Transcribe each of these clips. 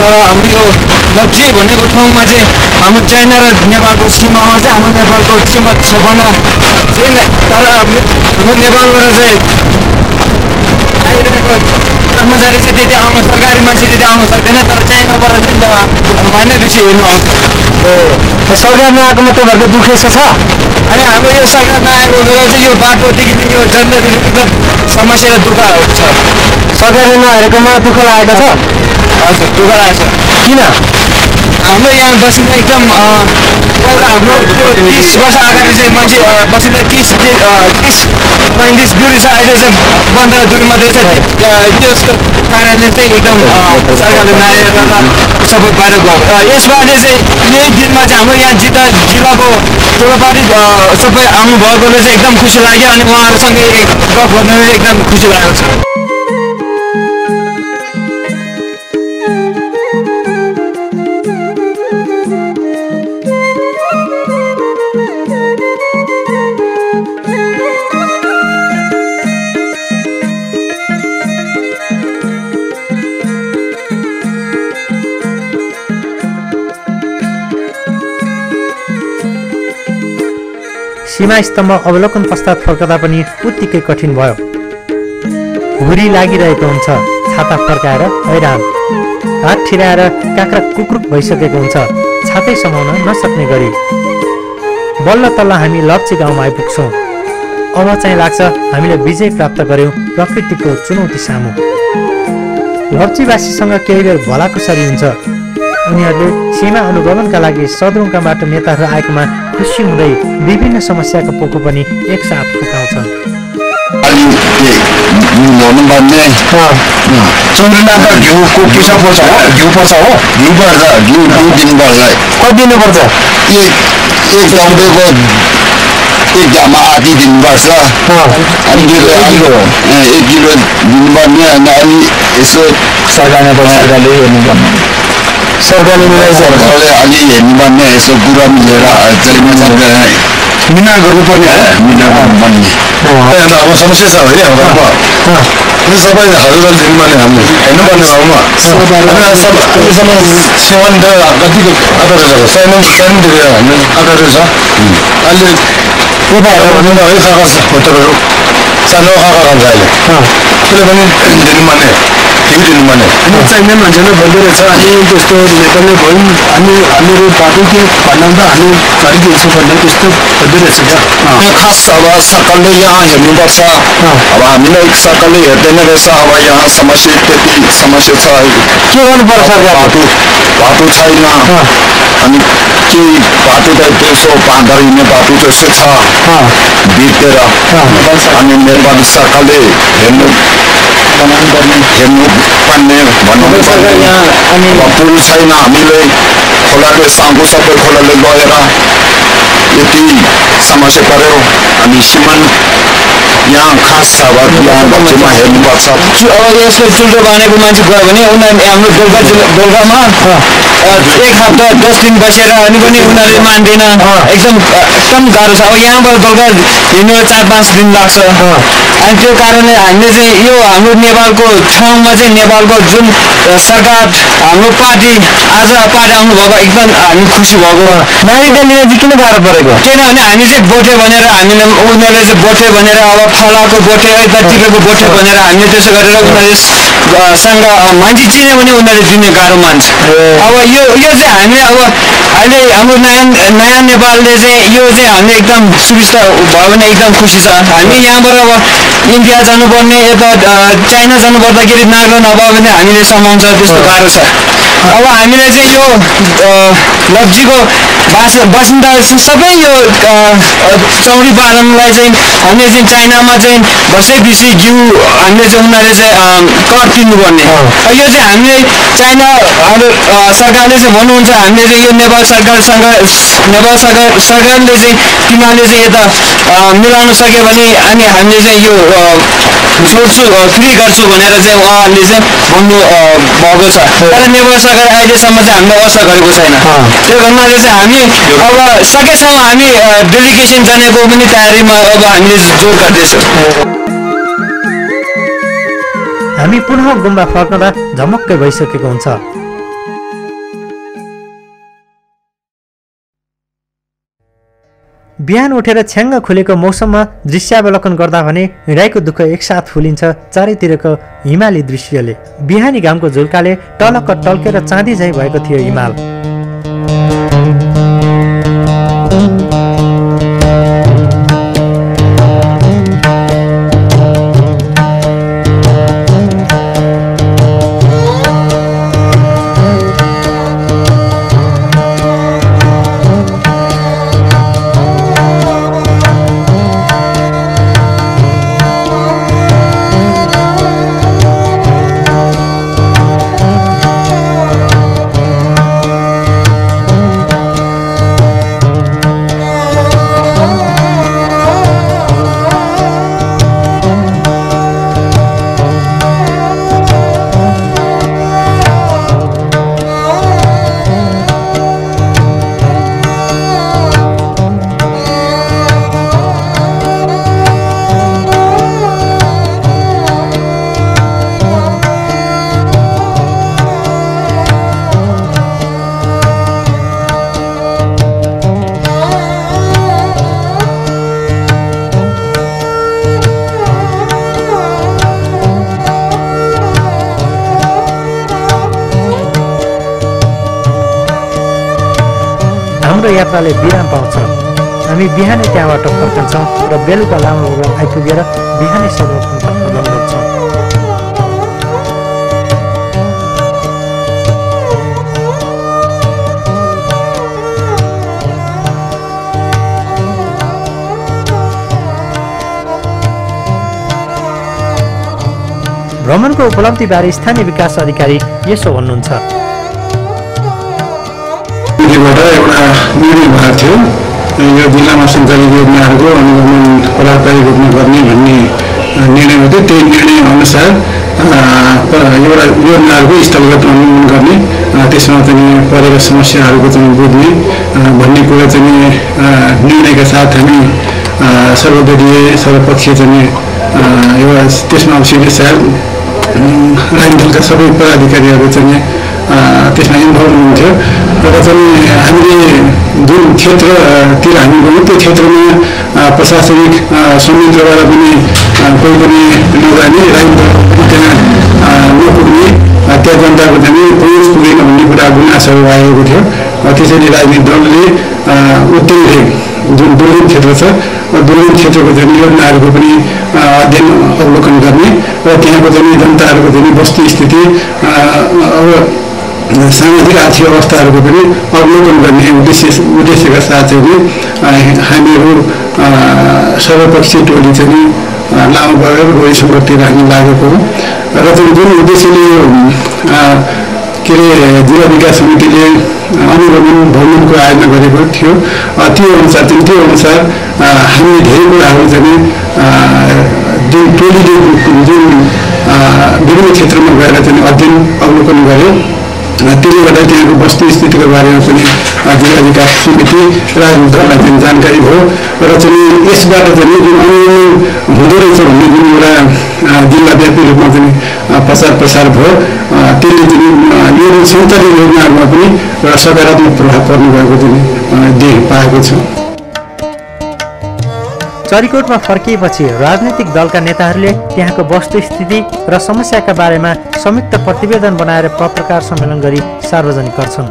तर हाम्रो यो लप्ची भनेको ठाउँमा चाहिँ हाम्रो चाइना र नेपालको सीमामा चाहिँ हाम्रो नेपालको सीमा सबभन्दा चाहिँ तर हाम्रो नेपालबाट चाहिँ आइरहेको कर्मचारी चाहिँ त्यति आउनु सरकारी मान्छे त्यति आउनु सक्दैन तर चाइनाबाट चाहिँ भनेपछि हेर्नु आउँछ सरकारमा आएको तपाईँहरूको दुःख यस्तो छ अनि हाम्रो यो सरकारमा आएको बेला चाहिँ यो बाटोदेखि यो जनतादेखि एकदम समस्या र दुःख छ सरकारले नहेरेकोमा दुःख लागेको छ हजुर दुःख लागेको छ किन हाम्रो यहाँ बसिँदा एकदम हाम्रो 30 वर्ष अगाडि चाहिँ मान्छे बसिँदा 30-35 दुरी छ अहिले चाहिँ 15 दुरी मात्रै छ त्यसको कारणले चाहिँ एकदम सरकारले नहेरेर सबै बाहिर गयो यसबारे चाहिँ यही दिनमा चाहिँ हाम्रो यहाँ जिल्लाको ठुलोपाटी सबै आउनुभएकोले चाहिँ एकदम खुसी लाग्यो अनि उहाँहरूसँगै गफ गर्न एकदम खुसी लागेको छ सीमा स्तम्भ अवलोकन पश्चात फर्कदा पनि उत्तिकै कठिन भयो हुरी लागिरहेको हुन्छ छाता फर्काएर हैरान हात ठिराएर काँक्रा कुक्रुक भइसकेको हुन्छ छातै समाउन नसक्ने गरी बल्ल तल्ल हामी लप्ची गाउँमा आइपुग्छौँ अब चाहिँ लाग्छ हामीले विजय प्राप्त गर्यौँ प्रकृतिको चुनौती सामु लप्चीवासीसँग केही बेर भलाकुसारी हुन्छ उनीहरूले सीमा अनुगमनका लागि सदरमुकामबाट नेताहरू आएकोमा खुसी हुँदै विभिन्न समस्याको पोको पनि एकसाथ फुकाउँछन् एक जामा आधी दिनुपर्छ अनि 1 किलो दिनुपर्ने अनि यसो सरकारले हेर्नुपर्ने सरकारले अलि हेर्नुपर्ने यसो कुरा मिलेर मिना गर्नुपर्ने अब समस्या छ होइन हाम्रो सबै हजुरले दिनुपर्ने हामीले हेर्नुपर्ने ठाउँमा सेवन कतिको आधार सानो हामीले आधार छ अहिले उपायहरू है कागज पत्रहरू सानो कागज हुन्छ अहिले त्यसले पनि दिनुपर्ने दिनुपर्ने चाइना मान्छेले भन्दै रहेछ अनि त्यस्तो नेपालले भयौँ हामीहरू बाटो के भन्दा हामी गरिदिन्छु भन्ने त्यस्तो भन्दै रहेछ क्या खास अब सरकारले यहाँ हेर्नुपर्छ अब हामीलाई सरकारले हेर्दैन रहेछ अब यहाँ समस्या त्यति समस्या छ के गर्नुपर्छ बाटो छैन अनि केही बाटो त त्यसो बाँधर हिँड्ने बाटो जस्तो छ भित्र अनि नेपाली सरकारले हेर्नु पर्ने भन्नु पुल छैन हामीले खोलाले साङ्गो सबै खोलाले गएर यति समस्या पर्यो अनि सिमन यहाँ खास छ अब यहाँ बच्चीमा हेर्नुपर्छ अब यसको चुल्टो बानेको मान्छे गयो भने उनीहरूले हाम्रो दोलखामा 1 हप्ता 10 दिन बसेर अनि पनि उनीहरूले मान्दैन एकदम गाह्रो छ अब यहाँबाट दोलखा हिँड्नु 4-5 दिन लाग्छ अनि त्यो कारणले हामीले चाहिँ यो हाम्रो नेपालको ठाउँमा चाहिँ नेपालको जुन सरकार हाम्रो पार्टी आज पार्टी आउनुभएको एकदम हामी खुसी भएको नागरिकता लिन चाहिँ किन गाह्रो परेको किनभने हामी चाहिँ बोटे भनेर हामीले उनीहरूले चाहिँ बोटे भनेर अब फलाको बोटे है टिपेको बोटे भनेर हामीले त्यसो गरेर उनीहरूले सँग मान्छे चिन्यो भने उनीहरूले दिने गाह्रो मान्छ अब यो चाहिँ हामी अब अहिले हाम्रो नयाँ नेपालले चाहिँ यो चाहिँ हामीले एकदम सुविस्ता भयो भने एकदम खुसी छ हामी यहाँबाट अब इन्डिया जानुपर्ने यता चाइना जानुपर्दाखेरि नागरिक नभयो भने हामीले समाउँछ त्यस्तो गाह्रो छ अब हामीले चाहिँ यो लप्चीको बासिन्दा सबै यो चौरी बालनलाई चाहिँ हामीले चाहिँ चाइनामा चाहिँ वर्षैपछि घिउ हामीले चाहिँ उनीहरूले चाहिँ कर तिर्नुपर्ने यो चाहिँ हामीले चाइना सरकारले चाहिँ भन्नुहुन्छ हामीले चाहिँ यो नेपाल सरकारले चाहिँ तिमीहरूले चाहिँ यता मिलाउन सक्यो भने अनि हामीले चाहिँ यो छोड्छु फ्री गर्छु भनेर चाहिँ उहाँहरूले चाहिँ भन्नु भएको छ तर नेपाल सरकार अहिलेसम्म चाहिँ हामीले असर गरेको छैन त्यो भन्नाले चाहिँ हामी अब सकेसम्म हामी डेलिगेसन जानेको पनि तयारीमा अब हामीले जोड गर्दैछौँ हामी पुनः गुम्बा फर्कँदा झमक्कै भइसकेको हुन्छ बिहान उठेर छ्याङ्ग खुलेको मौसममा दृश्यावलोकन गर्दा भने हृदयको दुःख एकसाथ फुलिन्छ चारैतिरको हिमाली दृश्यले। बिहानी घामको झुल्काले टलक्क टल्केर चाँदी झैँ भएको थियो हिमाल। हाम्रो यात्राले विराम पाउँछ। हामी बिहानै त्यहाँबाट फर्कन्छौँ र बेलुका लामो आइपुगेर बिहानै सर्वप्रथम प्रदान गर्छौँ। भ्रमणको उपलब्धिबारे स्थानीय विकास अधिकारी यसो भन्नुहुन्छ। बाट एउटा निर्णय भएको थियो यो जिल्लामा सञ्चालित योजनाहरूको अनुगमन प्रभावकारी रूपमा गर्ने भन्ने निर्णय थियो। त्यही निर्णय अनुसार एउटा योजनाहरूको स्थलगत अनुगमन गर्ने, त्यसमा चाहिँ परेका समस्याहरूको चाहिँ बुझ्ने भन्ने कुरा चाहिँ निर्णयका साथ हामी सर्वदलीय सर्वपक्षीय चाहिँ एउटा त्यसमा सिडिओ साहब राजनीति दलका सबै पदाधिकारीहरू चाहिँ त्यसमा इन्भल्भ हुनुहुन्थ्यो र चाहिँ हामीले जुन क्षेत्रतिर हामी गयौँ त्यो क्षेत्रमा प्रशासनिक संयन्त्रबाट पनि कोही पनि नजाने, राजनीति त्यहाँ नपुग्ने, त्यहाँ जनताको चाहिँ पहुँच पुगेन भन्ने कुरा गुनासोहरू आएको थियो। त्यसैले राजनीतिक दलले उत्तरी जुन दुर्गम क्षेत्र छ दुर्गम क्षेत्रको चाहिँ योजनाहरूको पनि अध्ययन अवलोकन गर्ने र त्यहाँको चाहिँ जनताहरूको चाहिँ वस्तु स्थिति सामाजिक आर्थिक अवस्थाहरूको पनि अवलोकन गर्ने उद्देश्यका साथ चाहिँ हामीहरू सर्वपक्षीय टोली चाहिँ लामो भएर गइसम्मतिर हामी लागेको हो र चाहिँ जुन उद्देश्यले के अरे जिल्ला विकास समितिले अनुगमन भ्रमणको आयोजना गरेको थियो त्यो अनुसार हामी धेरै कुराहरू चाहिँ जुन टोलीले जुन विभिन्न क्षेत्रमा गएर चाहिँ अध्ययन अवलोकन गर्यो त्यसले गर्दा त्यहाँको वस्तु स्थितिको बारेमा पनि जिल्ला विकास समिति राजनीतिक दललाई चाहिँ जानकारी भयो र चाहिँ यसबाट चाहिँ जुन अनुगमन हुँदो रहेछ भन्ने जुन एउटा जिल्लाव्यापी रूपमा चाहिँ प्रसार भयो त्यसले चाहिँ यो सञ्चालित योजनाहरूमा पनि एउटा सकारात्मक प्रभाव पर्ने भएको चाहिँ देख पाएको छु। चरीकोटमा फर्किएपछि राजनीतिक दलका नेताहरूले त्यहाँको वस्तुस्थिति र समस्याका बारेमा संयुक्त प्रतिवेदन बनाएर पत्रकार सम्मेलन गरी सार्वजनिक गर्छन्।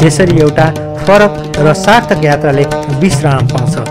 यसरी एउटा फरक र सार्थक यात्राले विश्राम पाउँछ।